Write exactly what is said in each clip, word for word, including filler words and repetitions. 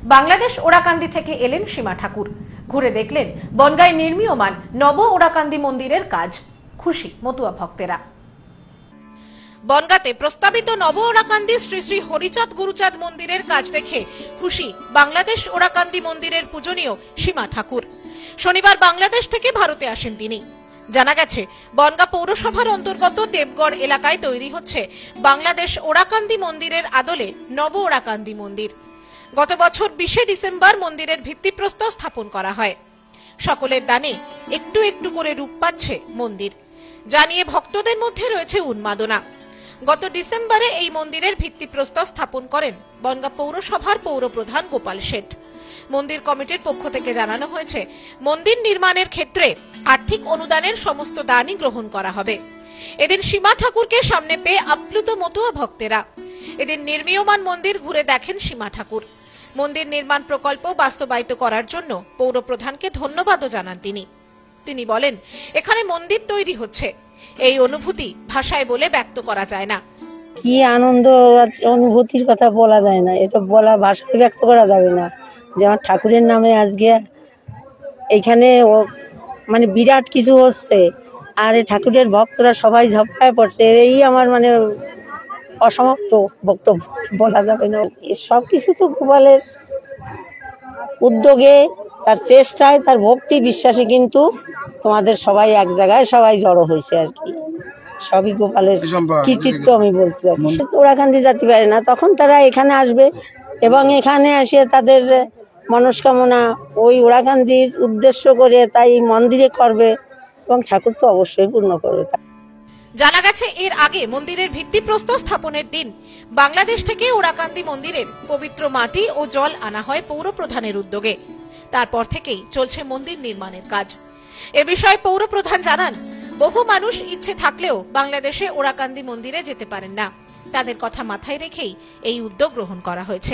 বাংলাদেশ ওরাকান্দি থেকে এলেন সীমা ঠাকুর। ঘুরে দেখলেন বনগাঁয় নির্মীয়মান নব ওরাকান্দি মন্দিরের কাজ। খুশি মতুয়া ভক্তেরা। বনগাঁতে প্রস্তাবিত নব ওরাকান্দি শ্রী শ্রী হরিচাঁদ গুরুচাঁদ মন্দিরের কাজ দেখে খুশি বাংলাদেশ ওরাকান্দি মন্দিরের পূজনীয় সীমা ঠাকুর। শনিবার বাংলাদেশ থেকে ভারতে আসেন তিনি। জানা গেছে বনগাঁ পৌরসভার অন্তর্গত দেবগড় এলাকায় তৈরি হচ্ছে বাংলাদেশ ওরাকান্দি মন্দিরের আদলে নব ওরাকান্দি মন্দির। গত বছর বিশে ডিসেম্বর মন্দিরের ভিত্তিপ্রস্তর স্থাপন করা হয়। সকলের দানে একটু একটু করে রূপ পাচ্ছে মন্দির, যা নিয়ে ভক্তদের মধ্যে রয়েছে উন্মাদনা। গত ডিসেম্বরে এই মন্দিরের ভিত্তিপ্রস্তর স্থাপন করেন বনগাঁ পৌরসভার পৌরপ্রধান গোপাল শেঠ। মন্দির কমিটির পক্ষ থেকে জানানো হয়েছে, মন্দির নির্মাণের ক্ষেত্রে আর্থিক অনুদানের সমস্ত দানই গ্রহণ করা হবে। এদিন সীমা ঠাকুরকে সামনে পেয়ে আপ্লুত মতুয়া ভক্তেরা। এদিন নির্মীয়মান মন্দির ঘুরে দেখেন সীমা ঠাকুর। মন্দির নির্মাণ প্রকল্প বাস্তবায়িত করার জন্য পৌরপ্রধানকে ধন্যবাদও জানান তিনি। তিনি বলেন, এখানে মন্দির তৈরি হচ্ছে, এই অনুভূতি ভাষায় বলে ব্যক্ত করা যায় না। কি আনন্দ, অনুভূতির কথা বলা যায় না, এটা বলা ভাষায় ব্যক্ত করা যাবে না। যে আমার ঠাকুরের নামে আজকে এইখানে মানে বিরাট কিছু হচ্ছে, আর এই ঠাকুরের ভক্তরা সবাই ঝাঁপায় পড়ছে, এই আমার মানে অসমাপ্ত বক্তব্য, বলা যাবে না। সব কিছু তো গোপালের উদ্যোগে, তার চেষ্টায়, তার ভক্তি বিশ্বাসে কিন্তু তোমাদের সবাই এক জায়গায় সবাই জড়ো হয়েছে আর কি। সবই গোপালের কৃতিত্ব আমি বলতে পারি। ওরাকান্দি যেতে পারে না, তখন তারা এখানে আসবে এবং এখানে এসে তাদের মনস্কামনা ওই ওরাকান্দির উদ্দেশ্য করে তাই মন্দিরে করবে এবং ঠাকুর তো অবশ্যই পূর্ণ করবে। জানা গেছে এর আগে মন্দিরের ভিত্তিপ্রস্তর স্থাপনের দিন বাংলাদেশ থেকে ওরাকান্দি মন্দিরের পবিত্র মাটি ও জল আনা হয় পৌর প্রধানের উদ্যোগে। তারপর থেকেই চলছে মন্দির নির্মাণের কাজ। এ বিষয়ে পৌর প্রধান জানান, বহু মানুষ ইচ্ছে থাকলেও বাংলাদেশে ওরাকান্দি মন্দিরে যেতে পারেন না। তাদের কথা মাথায় রেখেই এই উদ্যোগ গ্রহণ করা হয়েছে।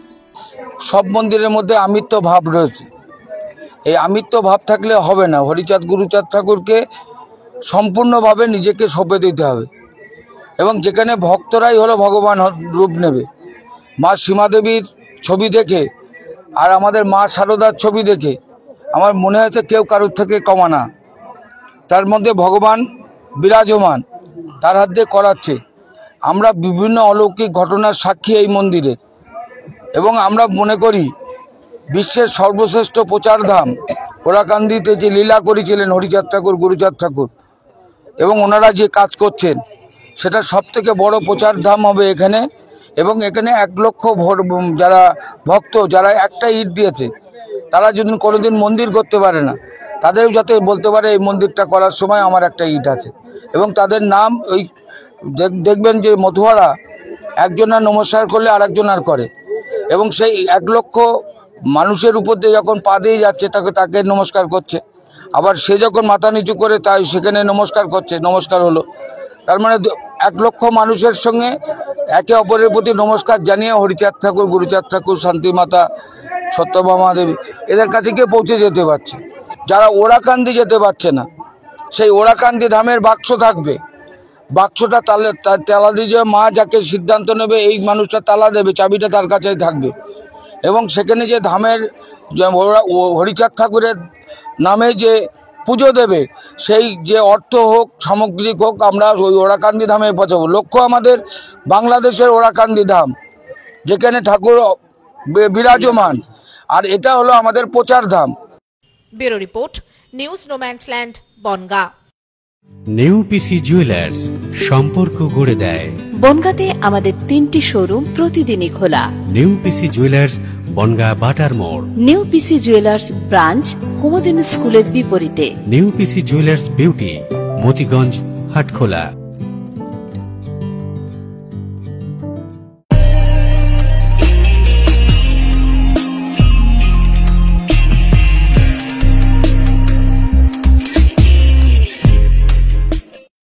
সব মন্দিরের মধ্যে আমিত্ব ভাব রয়েছে, এই আমিত্ব ভাব থাকলে হবে না। হরিচাঁদ গুরুচাঁদ ঠাকুরকে সম্পূর্ণভাবে নিজেকে সঁপে দিতে হবে এবং যেখানে ভক্তরাই হলো ভগবান রূপ নেবে। মা সীমা দেবীর ছবি দেখে আর আমাদের মা সারদার ছবি দেখে আমার মনে হয়েছে কেউ কারোর থেকে কমা না। তার মধ্যে ভগবান বিরাজমান, তার হাত দিয়ে করাচ্ছে। আমরা বিভিন্ন অলৌকিক ঘটনার সাক্ষী এই মন্দিরের, এবং আমরা মনে করি বিশ্বের সর্বশ্রেষ্ঠ প্রচার ধাম ওরাকান্দিতে যে লীলা করেছিলেন হরিচাঁদ ঠাকুর, গুরুচাঁদ ঠাকুর, এবং ওনারা যে কাজ করছেন সেটা সব থেকে বড় প্রচার ধাম হবে এখানে। এবং এখানে এক লক্ষ যারা ভক্ত, যারা একটা ইট দিয়েছে, তারা যদি কোনোদিন মন্দির করতে পারে না, তাদেরও যাতে বলতে পারে এই মন্দিরটা করার সময় আমার একটা ইট আছে। এবং তাদের নাম ওই দেখবেন যে মতুয়ারা একজনের নমস্কার করলে আর একজন আর করে, এবং সেই এক লক্ষ মানুষের উপর দিয়ে যখন পা দিয়ে যাচ্ছে তাকে তাকে নমস্কার করছে, আবার সে যখন মাথা নিচু করে তাই সেখানে নমস্কার করছে, নমস্কার হলো। তার মানে এক লক্ষ মানুষের সঙ্গে একে অপরের প্রতি নমস্কার জানিয়ে হরিচাঁদ ঠাকুর, গুরুচাঁদ ঠাকুর, শান্তিমাতা, সত্যভামা দেবী এদের কাছে গিয়ে পৌঁছে যেতে পারছে। যারা ওরাকান্দি যেতে পারছে না, সেই ওরাকান্দি ধামের বাক্স থাকবে, বাক্সটা তালে তালা দিয়ে মা যাকে সিদ্ধান্ত নেবে এই মানুষটা তালা দেবে, চাবিটা তার কাছেই থাকবে। এবং সেখানে যে ধামের হরিচাঁদ ঠাকুরের নামে যে পুজো দেবে, সেই যে অর্থ হোক, সামগ্রিক হোক, আমরা ওই ওরাকান্দি ধামে পৌঁছাবো। লক্ষ্য আমাদের বাংলাদেশের ওরাকান্দি ধাম, যেখানে ঠাকুর বিরাজমান, আর এটা হলো আমাদের প্রচার ধাম। Bureau report, news no man's land, Bangaon. New PC jewellers, সম্পর্ক গড়ে দেয়। বনগাঁতে আমাদের তিনটি শোরুম প্রতিদিনই খোলা। নিউ পিসি জুয়েলার্স, বনগাঁ বাটার মোড়। New PC jewellers branch Kumudini স্কুলের বিপরীতে। New PC jewellers beauty, Motiganj, Hatkhola.